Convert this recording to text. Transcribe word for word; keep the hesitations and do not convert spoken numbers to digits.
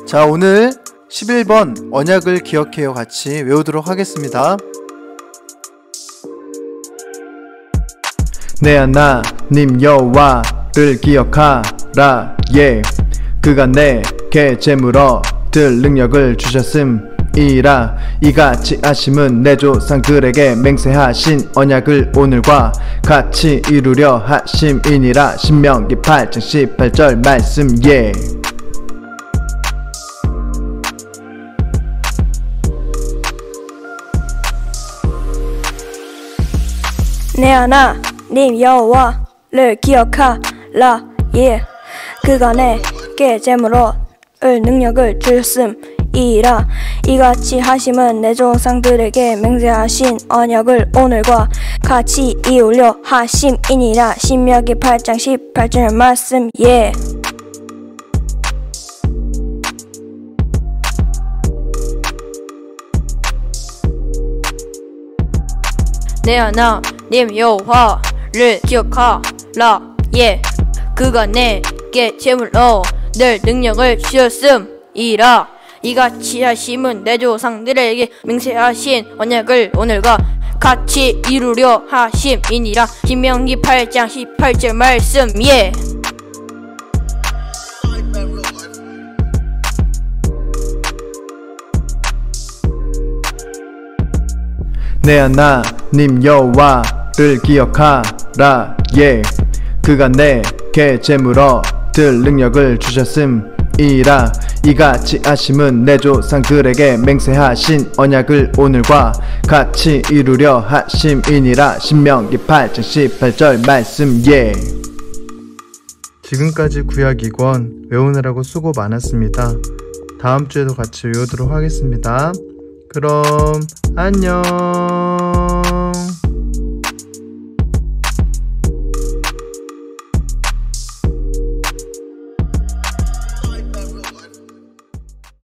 자, 오늘 십일 번 언약을 기억해요 같이 외우도록 하겠습니다. 내 하나님 여호와를 기억하라. 예, 그가 내게 재물어 들 능력을 주셨음이라. 이같이 하심은 내 조상들에게 맹세하신 언약을 오늘과 같이 이루려 하심이니라. 신명기 팔 장 십팔 절 말씀. 예. 내 하나님 여호와를 기억하라. 예, 그가 내게 재물어 을 능력을 주셨음이라. 이같이 하심은 내 조상들에게 맹세하신 언약을 오늘과 같이 이루려 하심이니라. 신명기 팔 장 십팔 절 말씀. 예. 내 하나님 여호와를 기억하라. 예, 그가 내게 재물로 늘 능력을 주셨음이라. 이같이 하심은 내 조상들에게 맹세하신 언약을 오늘과 같이 이루려 하심이니라. 신명기 팔 장 십팔 절 말씀. 예. 내 하나님 여호와를 기억하라. 예, 그가 내게 재물어 들 능력을 주셨음이라. 이같이 하심은 내 조상들에게 맹세하신 언약을 오늘과 같이 이루려 하심이니라. 신명기 팔 장 십팔 절 말씀. 예. 지금까지 구약 이 권 외우느라고 수고 많았습니다. 다음 주에도 같이 외우도록 하겠습니다. 그럼 안녕.